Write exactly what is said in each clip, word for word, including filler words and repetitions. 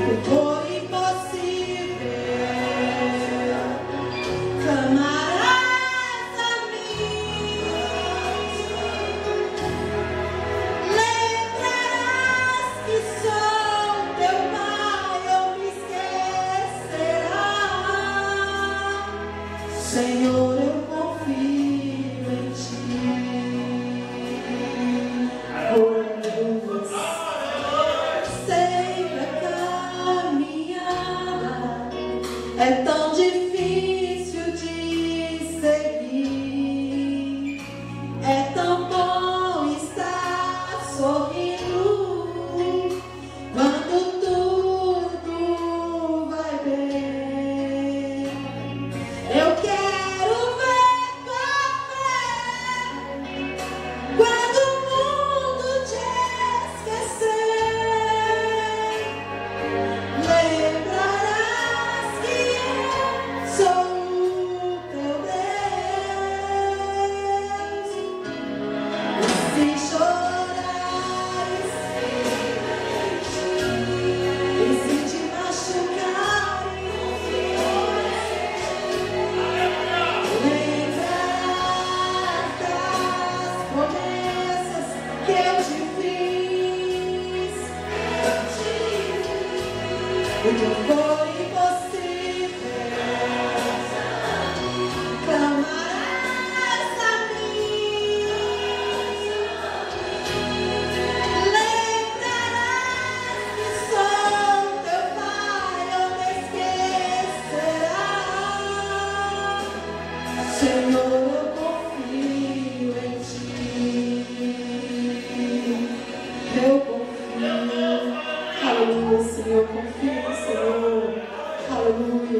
Senhor, eu confio em Ti. Oh, Deus, sempre a caminhada é tão difícil de seguir. É tão bom estar sorrindo quando tudo vai bem. Eu quero ver tua fé quando o mundo te esquecer. Lembrarás que eu sou o teu Deus. E se chorares e se te machucares, lembrar das promessas que eu te fiz. O que foi impossível, clamarás a mim. Lembrarás que sou teu Pai, não me esquecerás. Senhor, eu confio em Ti. Eu confio. Aleluia, Senhor. Confio no Senhor. Aleluia.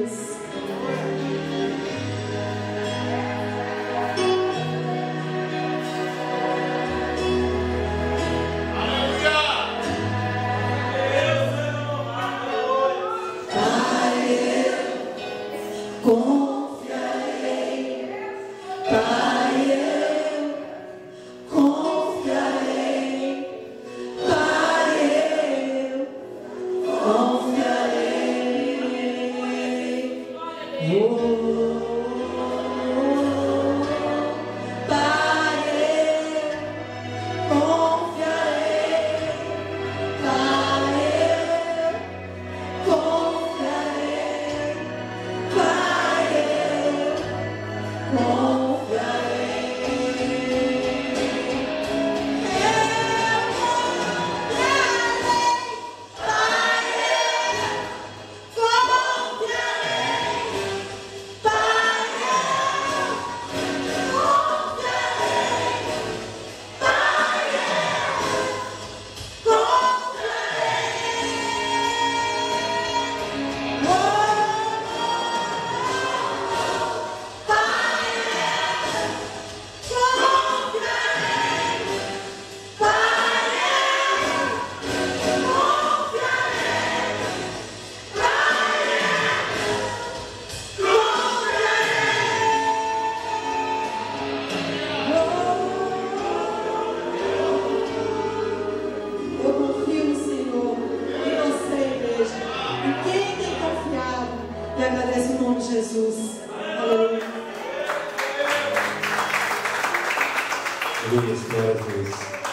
Pai, eu confiarei. Pai, eu confiarei. Pai, eu confiarei. Oh, Pai, eu confiarei. Pai, eu confiarei. Pai, eu E agradece o nome de Jesus. Aleluia. Aleluia, glória a Deus.